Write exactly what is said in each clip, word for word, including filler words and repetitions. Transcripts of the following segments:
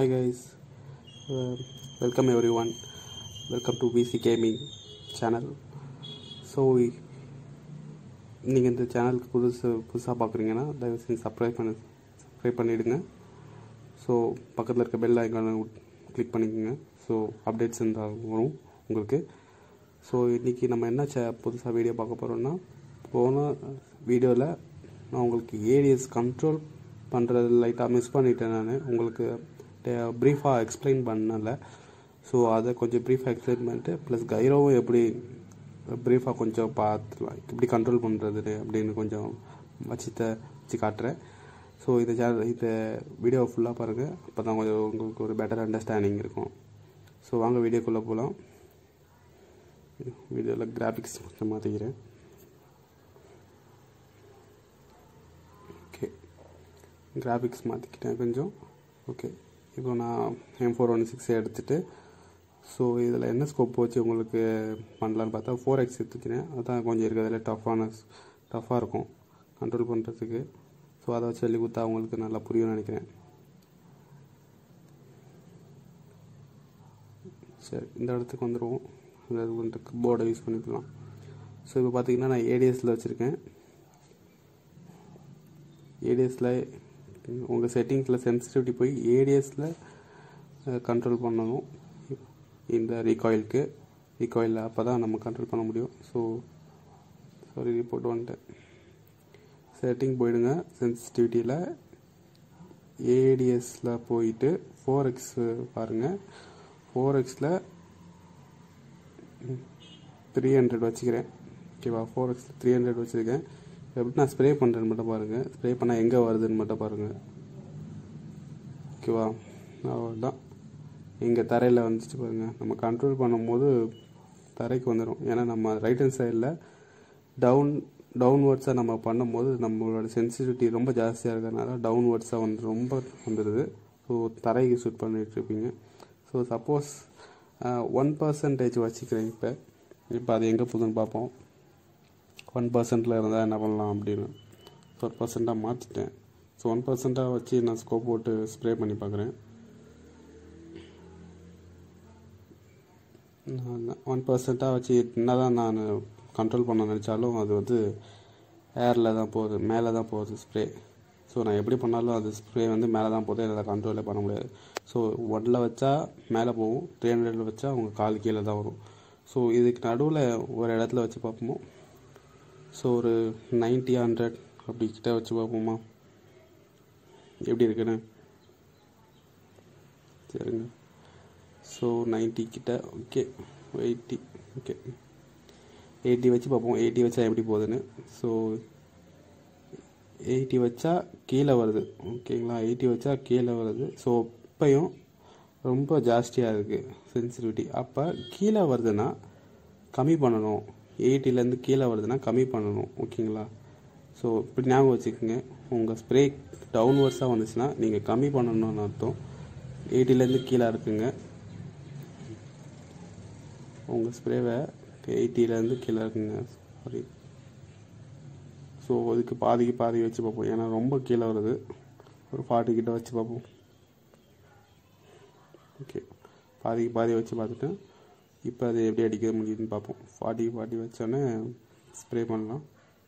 Hi guys, uh, welcome everyone. Welcome to V C Gaming channel. So நீங்கள் இந்த சேனலுக்கு புதுசு புதுசாக பார்க்குறீங்கன்னா தயவு செஞ்சு சப்ஸ்கிரைப் பண்ணி சப்ஸ்கிரைப் பண்ணிவிடுங்க. ஸோ பக்கத்தில் இருக்க பெல் ஐக்கானை கிளிக் பண்ணிக்கோங்க. ஸோ அப்டேட்ஸ் இருந்தால் வரும் உங்களுக்கு. ஸோ இன்றைக்கி நம்ம என்ன சே புதுசாக வீடியோ பார்க்க போகிறோம்னா, போன வீடியோவில் நான் உங்களுக்கு ஏடிஎஸ் கண்ட்ரோல் பண்ணுறது லைட்டாக மிஸ் பண்ணிட்டேன். நான் உங்களுக்கு ப்ரீஃபாக எக்ஸ்பிளைன் பண்ணலை. ஸோ அதை கொஞ்சம் ப்ரீஃபாக எக்ஸ்பிளைன் பண்ணிட்டு ப்ளஸ் கைரோவும் எப்படி ப்ரீஃபாக கொஞ்சம் பார்த்துலாம் எப்படி கண்ட்ரோல் பண்ணுறது அப்படின்னு கொஞ்சம் வச்சுத்த வச்சு காட்டுறேன். ஸோ இந்த சேனல் இந்த வீடியோவை ஃபுல்லாக பாருங்கள். அப்போ தான் கொஞ்சம் உங்களுக்கு ஒரு பெட்டர் அண்டர்ஸ்டாண்டிங் இருக்கும். ஸோ வாங்க வீடியோக்குள்ளே போகலாம். வீடியோவில் கிராஃபிக்ஸ் கொஞ்சம் மாற்றிக்கிறேன். ஓகே, கிராஃபிக்ஸ் மாற்றிக்கிட்டேன் கொஞ்சம். ஓகே, இப்போ நான் எம் ஃபோர் ஒன் சிக்ஸ் எடுத்துகிட்டு ஸோ இதில் என்ன ஸ்கோப் வச்சு உங்களுக்கு பண்ணலான்னு பார்த்தா ஃபோர் எக்ஸ் எடுத்துக்கிறேன். அதுதான் கொஞ்சம் இருக்கிறதுல டஃப்பான டஃப்பாக இருக்கும் கண்ட்ரோல் பண்ணுறதுக்கு. ஸோ அதை வச்சு சொல்லி கொடுத்தா அவங்களுக்கு நல்லா புரியும்னு நினைக்கிறேன். சரி, இந்த இடத்துக்கு வந்துடுவோம். அந்த பண்ணுறதுக்கு போர்டை யூஸ் பண்ணிக்கலாம். ஸோ இப்போ பார்த்தீங்கன்னா நான் ஏடிஎஸில் வச்சுருக்கேன். ஏடிஎஸில் உங்கள் செட்டிங்ஸில் சென்சிட்டிவிட்டி போய் ஏடிஎஸில் கண்ட்ரோல் பண்ணணும். இந்த ரீகாயிலுக்கு ரீகாயில் அப்போ தான் நம்ம கண்ட்ரோல் பண்ண முடியும். ஸோ சாரி ரிப்போர்ட் வந்துட்டேன். செட்டிங் போயிடுங்க. சென்சிட்டிவிட்டியில் ஏடிஎஸில் போயிட்டு ஃபோர் எக்ஸ் பாருங்கள். ஃபோர் எக்ஸில் த்ரீ ஹண்ட்ரட் வச்சுக்கிறேன். ஓகேவா, ஃபோர் எக்ஸில் த்ரீ ஹண்ட்ரட் வச்சுருக்கேன். எப்படி நான் ஸ்ப்ரே பண்ணுறேன்னு மட்டும் பாருங்கள். ஸ்ப்ரே பண்ணால் எங்கே வருதுன்னு மட்டும் பாருங்கள். ஓகேவா, அவ்வளோதான். இங்கே தரையில் வந்துச்சு பாருங்கள். நம்ம கண்ட்ரோல் பண்ணும்போது தரைக்கு வந்துடும். ஏன்னா நம்ம ரைட் ஹேண்ட் சைடில் டவுன் டவுன்வர்ட்ஸாக நம்ம பண்ணும்போது நம்மளோட சென்சிட்டிவிட்டி ரொம்ப ஜாஸ்தியாக இருக்கிறதுனால டவுன்வர்ட்ஸாக வந்து ரொம்ப வந்துடுது. ஸோ தரைக்கு ஷூட் பண்ணிகிட்ருப்பீங்க. ஸோ சப்போஸ் ஒன் பர்சன்டேஜ் வச்சுக்கிறேன். இப்போ இப்போ அது எங்கே போகுதுன்னு பார்ப்போம். ஒன் பர்சன்ட்டில் இருந்தால் என்ன பண்ணலாம் அப்படின்னு ஃபோர் பர்சண்ட்டாக மாற்றிட்டேன். ஸோ ஒன் பர்சண்ட்டாக வச்சு நான் ஸ்கோப் போட்டு ஸ்ப்ரே பண்ணி பார்க்குறேன். ஒன் பர்சண்ட்டாக வச்சு என்ன தான் நான் கண்ட்ரோல் பண்ண நினச்சாலும் அது வந்து ஏரில் தான் போகுது, மேலே தான் போகுது ஸ்ப்ரே. ஸோ நான் எப்படி பண்ணாலும் அது ஸ்ப்ரே வந்து மேலே தான் போகுது, என்னால் கண்ட்ரோலே பண்ண முடியாது. ஸோ ஒன்னில் வச்சா மேலே போகும், த்ரீ ஹண்ட்ரடில் வச்சா அவங்க கால் கீழே தான் வரும். ஸோ இதுக்கு நடுவில் ஒரு இடத்துல வச்சு பார்ப்போமோ. ஸோ ஒரு நைன்ட்டி ஹண்ட்ரட் அப்படி கிட்ட வச்சு பார்ப்போமா எப்படி இருக்குன்னு. சரிங்க, ஸோ நைன்ட்டி கிட்ட. Okay, eighty. ஓகே, எயிட்டி வச்சு பார்ப்போம். எயிட்டி வச்சா எப்படி போகுதுன்னு. ஸோ எயிட்டி வச்சா கீழே வருது. ஓகேங்களா, எயிட்டி வச்சா கீழே வருது. ஸோ இப்பையும் ரொம்ப ஜாஸ்தியாக இருக்குது சென்சிட்டிவிட்டி. அப்போ கீழே வருதுன்னா கம்மி பண்ணணும். எயிட்டிலேருந்து கீழே வருதுன்னா கம்மி பண்ணணும். ஓகேங்களா, ஸோ இப்படி ஞாபகம் வச்சுக்கோங்க. உங்கள் ஸ்ப்ரே டவுன்வர்ட்ஸாக வந்துச்சுன்னா நீங்கள் கம்மி பண்ணணும்னு அர்த்தம். எயிட்டிலேருந்து கீழே இருக்குங்க உங்கள் ஸ்ப்ரேவை. எயிட்டிலேருந்து கீழே இருக்குங்க. சாரி, ஸோ அதுக்கு பாதிக்கு பாதி வச்சு பார்ப்போம். ஏன்னா ரொம்ப கீழே வருது. ஒரு ஃபார்ட்டி கிட்ட வச்சு பார்ப்போம். ஓகே, பாதிக்கு பாதி வச்சு பார்த்துட்டு இப்போ அது எப்படி அடிக்க முடியுதுன்னு பார்ப்போம். ஃபார்ட்டி ஃபார்ட்டி வச்சோன்னே ஸ்ப்ரே பண்ணலாம்.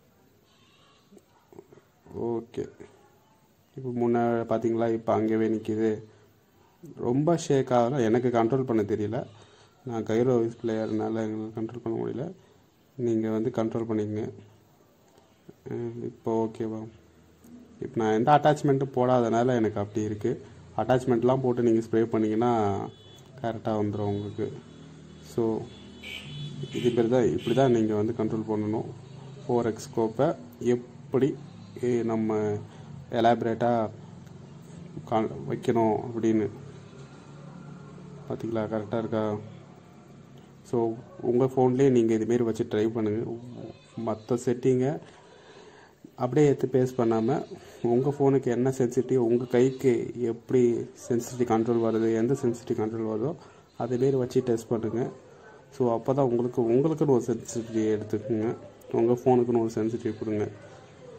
ஓகே, இப்போ முன்னே பார்த்தீங்களா, இப்போ அங்கேயே நிற்கிது. ரொம்ப ஷேக் ஆகலாம். எனக்கு கண்ட்ரோல் பண்ண தெரியல. நான் கைரோ வைஸ் பிளேயர்னால எங்களுக்கு கண்ட்ரோல் பண்ண முடியல. நீங்கள் வந்து கண்ட்ரோல் பண்ணிக்கங்க. இப்போ ஓகேவா, இப்போ நான் எந்த அட்டாச்மெண்ட்டும் போடாதனால எனக்கு அப்படி இருக்குது. அட்டாச்மெண்ட்லாம் போட்டு நீங்கள் ஸ்ப்ரே பண்ணிங்கன்னா கரெக்டாக வந்துடும் உங்களுக்கு. ஸோ இது பேர் தான் இப்படி தான் நீங்கள் வந்து கண்ட்ரோல் பண்ணணும். ஃபோர் எக்ஸ் ஸ்கோப்பை எப்படி நம்ம எலாபரேட்டாக கா வைக்கணும் அப்படின்னு பார்த்தீங்களா, கரெக்டாக இருக்கா? ஸோ உங்கள் ஃபோன்லேயே நீங்கள் இதுமாரி வச்சு ட்ரை பண்ணுங்கள். மற்ற செட்டிங்கை அப்படியே எடுத்து பேஸ் பண்ணாமல் உங்கள் ஃபோனுக்கு என்ன சென்சிட்டிவ், உங்கள் கைக்கு எப்படி சென்சிட்டிவ் கண்ட்ரோல் வருது, எந்த சென்சிட்டிவ் கண்ட்ரோல் வருதோ அதேமாரி வச்சு டெஸ்ட் பண்ணுங்கள். ஸோ அப்போ தான் உங்களுக்கு உங்களுக்குன்னு ஒரு சென்சிட்டிவ் எடுத்துக்கோங்க, உங்கள் ஃபோனுக்குன்னு ஒரு சென்சிட்டிவ் கொடுங்க.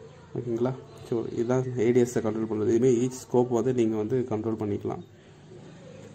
ஓகேங்களா, ஸோ இதுதான் ஏடிஎஸை கண்ட்ரோல் பண்ணுறது. இதுமாரி ஈச் ஸ்கோப் வந்து நீங்கள் வந்து கண்ட்ரோல் பண்ணிக்கலாம்.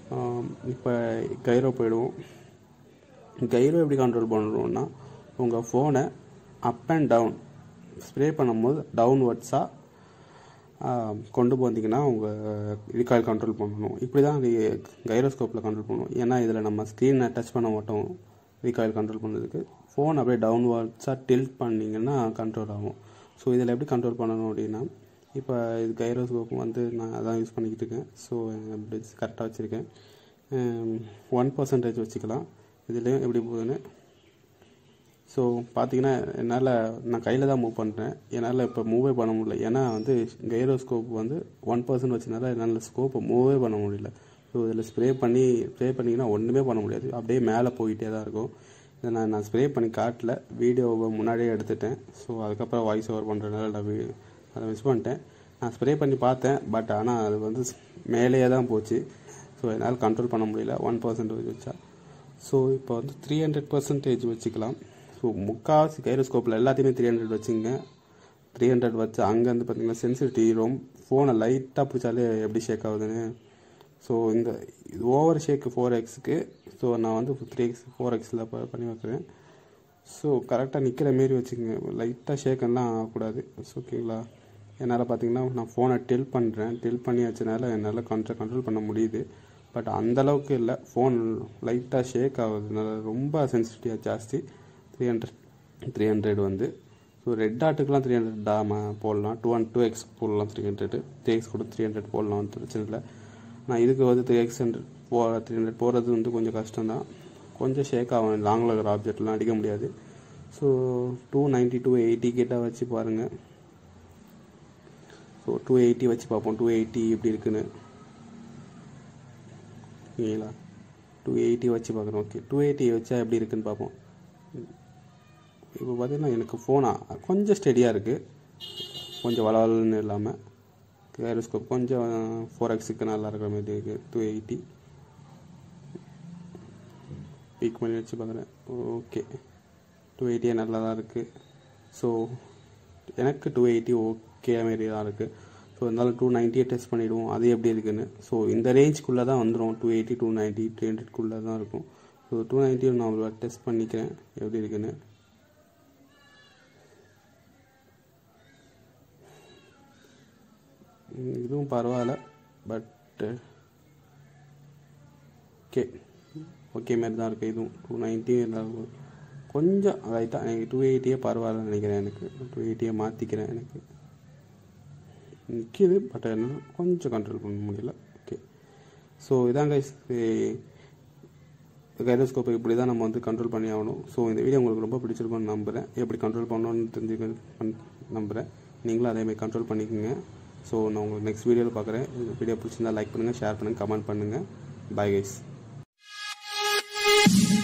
இப்போ கைரோ போயிடுவோம். கைரோ எப்படி கண்ட்ரோல் பண்ணணும்னா, உங்கள் ஃபோனை அப் அண்ட் டவுன் ஸ்ப்ரே பண்ணும்போது டவுன்வர்ட்ஸாக கொண்டு போனீங்கன்னா உங்கள் recoil கண்ட்ரோல் பண்ணணும். இப்படி தான் கைரோஸ்கோப்பில் கண்ட்ரோல் பண்ணணும். ஏன்னா இதில் நம்ம ஸ்க்ரீனை டச் பண்ண மாட்டோம். recoil கண்ட்ரோல் பண்ணுறதுக்கு ஃபோன் அப்படியே டவுன்வர்ட்ஸாக டில்ட் பண்ணிங்கன்னா கண்ட்ரோல் ஆகும். ஸோ இதில் எப்படி கண்ட்ரோல் பண்ணணும் அப்படின்னா, இப்போ இது கைரோஸ்கோப் வந்து நான் அதான் யூஸ் பண்ணிக்கிட்டு இருக்கேன். ஸோ அப்படி கரெக்டாக வச்சுருக்கேன். ஒன் பர்சன்டேஜ் வச்சுக்கலாம். இதுலேயும் எப்படி போகுதுன்னு ஸோ பார்த்தீங்கன்னா, என்னால் நான் கையில் தான் மூவ் பண்ணுறேன். என்னால் இப்போ மூவே பண்ண முடியல. ஏன்னா வந்து கைரோஸ்கோப் வந்து ஒன் பர்சன்ட் வச்சனால என்னால் ஸ்கோப்பை மூவே பண்ண முடியல. ஸோ இதில் ஸ்ப்ரே பண்ணி ஸ்ப்ரே பண்ணிங்கன்னா ஒன்றுமே பண்ண முடியாது. அப்படியே மேலே போயிட்டே தான் இருக்கும். இதை நான் நான் ஸ்ப்ரே பண்ணி காட்டல, வீடியோவை முன்னாடியே எடுத்துட்டேன். ஸோ அதுக்கப்புறம் வாய்ஸ் ஓவர் பண்ணுறதுனால நான் அதை மிஸ் பண்ணிட்டேன். நான் ஸ்ப்ரே பண்ணி பார்த்தேன், பட் ஆனால் அது வந்து மேலேயே தான் போச்சு. ஸோ என்னால் கண்ட்ரோல் பண்ண முடியல ஒன் பர்சன்டேஜ் வச்சா. ஸோ இப்போ வந்து த்ரீ ஹண்ட்ரட் பர்சன்டேஜ் வச்சுக்கலாம். ஸோ முக்கால்வாசி கைரோஸ்கோப்பில் எல்லாத்தையுமே த்ரீ ஹண்ட்ரட் வச்சுங்க. த்ரீ ஹண்ட்ரட் வச்சு அங்கேருந்து பார்த்தீங்கன்னா சென்சிட்டிவிட்டி ரொம்ப ஃபோனை லைட்டாக பிடிச்சாலே எப்படி ஷேக் ஆகுதுன்னு. ஸோ இந்த இது ஓவர் ஷேக்கு ஃபோர் எக்ஸுக்கு. ஸோ நான் வந்து த்ரீ எக்ஸ் ஃபோர் எக்ஸில் பண்ணி வைக்கிறேன். ஸோ கரெக்டாக நிற்கிற மாரி வச்சுக்கோங்க. லைட்டாக ஷேக்கெல்லாம் ஆகக்கூடாது. ஓகேங்களா? என்னால் பார்த்தீங்கன்னா நான் ஃபோனை டில் பண்ணுறேன். டில் பண்ணி வச்சனால என்னால் கண்ட்ரோல் கண்ட்ரோல் பண்ண முடியுது. பட் அந்தளவுக்கு இல்லை. ஃபோன் லைட்டாக ஷேக் ஆகுதுனால ரொம்ப சென்சிட்டிவிட்டியாக ஜாஸ்தி. த்ரீ ஹண்ட்ரட் த்ரீ ஹண்ட்ரட் வந்து ஸோ ரெட் டாட்டுக்கெலாம் த்ரீ ஹண்ட்ரட் டாம போடலாம். டூ அண்ட் டூ எக்ஸ் போடலாம். த்ரீ ஹண்ட்ரட் த்ரீ எக்ஸ் கூட த்ரீ ஹண்ட்ரட் போடலாம். வந்து பிரச்சனை இல்லை. நான் இதுக்கு வந்து த்ரீ எக்ஸ் ஹண்ட்ரட் போ த்ரீ ஹண்ட்ரட் போடுறது வந்து கொஞ்சம் கஷ்டம்தான். கொஞ்சம் ஷேக் ஆகும். லாங்கில் இருக்கிற ஆப்ஜெக்ட்லாம் அடிக்க முடியாது. So two ninety two eighty கிட்ட வச்சு பாருங்கள். ஸோ டூ எயிட்டி வச்சு பார்ப்போம். டூ எயிட்டி எப்படி இருக்குன்னு. ஓகேங்களா? டூ எயிட்டி வச்சு பார்க்குறோம். ஓகே, டூ எயிட்டி வச்சா எப்படி இருக்குன்னு பார்ப்போம். இப்போ பார்த்தீங்கன்னா எனக்கு ஃபோனா கொஞ்சம் ஸ்டெடியாக இருக்குது. கொஞ்சம் வளவலன்னு இல்லாமல் கைரோஸ்கோப் கொஞ்சம் ஃபோர் எக்ஸுக்கு நல்லா இருக்கிற மாதிரி இருக்குது. டூ எயிட்டி பீக் பண்ணி வச்சு பார்க்குறேன். ஓகே, டூ எயிட்டியே நல்லா தான் இருக்குது. ஸோ எனக்கு டூ எயிட்டி ஓகே மாரி தான் இருக்குது. ஸோ இருந்தாலும் டூ நைன்ட்டியே டெஸ்ட் பண்ணிவிடுவோம். அது எப்படி இருக்குன்னு. ஸோ இந்த ரேஞ்சுக்குள்ளே தான் வந்துடும். Two eighty two ninety three ஹண்ட்ரட்குள்ளே தான் இருக்கும். ஸோ டூ நைன்ட்டியும் நான் டெஸ்ட் பண்ணிக்கிறேன் எப்படி இருக்குன்னு. இதுவும் பரவாயில்ல. பட் ஓகே ஓகே மாரி தான் இருக்குது. இதுவும் டூ நைன்ட்டி கொஞ்சம் ரைட்டாக எனக்கு டூ எயிட்டியே பரவாயில்லன்னு நினைக்கிறேன். எனக்கு டூ எயிட்டியே மாற்றிக்கிறேன். எனக்கு நிற்கிது, பட் என்ன கொஞ்சம் கண்ட்ரோல் பண்ண முடியல. ஓகே, ஸோ இதாங்க கைரோஸ்கோப்பை இப்படி தான் நம்ம வந்து கண்ட்ரோல் பண்ணி ஆகணும். ஸோ இந்த வீடியோ உங்களுக்கு ரொம்ப பிடிச்சிருக்கும்னு நம்புகிறேன். எப்படி கண்ட்ரோல் பண்ணணும்னு தெரிஞ்சு நம்புகிறேன். நீங்களும் அதேமாதிரி கண்ட்ரோல் பண்ணிக்கோங்க. ஸோ நான் உங்களுக்கு நெக்ஸ்ட் வீடியோவில் பார்க்குறேன். இந்த வீடியோ பிடிச்சிருந்தா லைக் பண்ணுங்கள், ஷேர் பண்ணுங்கள், கமெண்ட் பண்ணுங்கள். Bye guys.